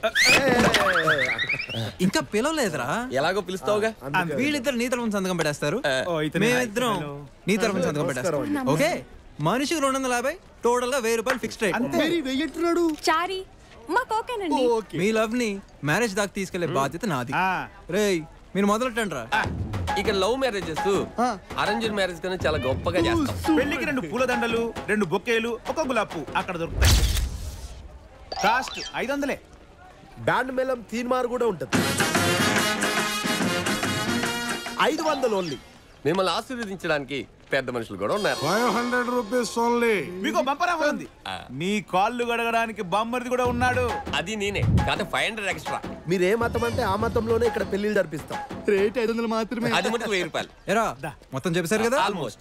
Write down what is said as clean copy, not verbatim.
ఇంకా పిలవలేదురా. ఎలాగో పిలుస్తావుగా. వీళ్ళిద్దరు నీ తరఫున సంతకం పెట్టేస్తారు, మేమిద్దరం నీ తరఫున సంతకం పెట్టేస్తాం. ఓకే, మనిషికి 250, టోటల్ గా 1000 రూపాయలు ఫిక్స్డ్ రేట్. చారీ మాకు ఓకేనండి. మీ లవ్ ని మ్యారేజ్ దాకా తీసుకెళ్లే బాధ్యత నాది. రేయ్ మీరు మొదలెట్టండి రా. ఇక లవ్ మ్యారేజెస్ అరేంజ్డ్ మ్యారేజ్ కన్నా చాలా గొప్పగా చేస్తాం. పెళ్లికి 2 పూలదండలు, 2 బొకేలు, 1 గులాబ్ అక్కడ దొరుకుతాయి. కాస్ట్ 500. బ్యాండ్ మేళం తీన్మార్ కూడా ఉంటది. 500 ఓన్లీ. మిమ్మల్ని ఆశీర్వదించడానికి పెద్ద మనుషులు కూడా ఉన్నారు. 500 రూపీస్ ఓన్లీ. మీకు బంపర్ ఆఫర్ ఉంది. మీ కాళ్ళు గడగడానికి బామ్మర్ది కూడా ఉన్నాడు. అది నేనే కాదు, 500 ఎక్స్ట్రా. మీరు ఏ మతం అంటే ఆ మతంలోనే ఇక్కడ పెళ్లిళ్ళు జరిపిస్తాం. రేట్ 500 మాత్రమే. అది మటుకు 1000 రూపాయలు. ఎరా మొత్తం చెప్పేశారు కదా. ఆల్మోస్ట్.